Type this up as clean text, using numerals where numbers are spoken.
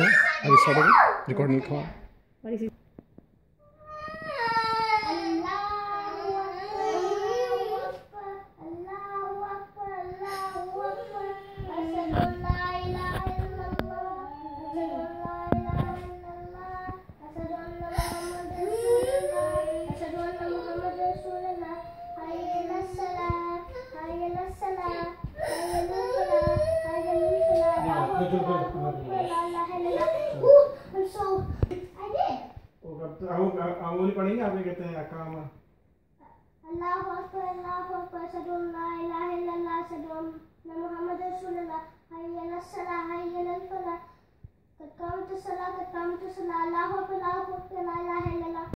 अभी स्टार्ट हो गया रिकॉर्डिंग का। आमूली पढ़ेंगे आपने कहते हैं अकामा अल्लाहु अकबर अशहदु अल्ला इलाहा इल्लल्लाह अशहदु अन्ना मुहम्मदर रसूलुल्लाह हय्या अलस सलाह हय्या अलल फलाह क़द क़ामतुस सलाह अल्लाहु अकबर ला इलाहा इल्लल्लाह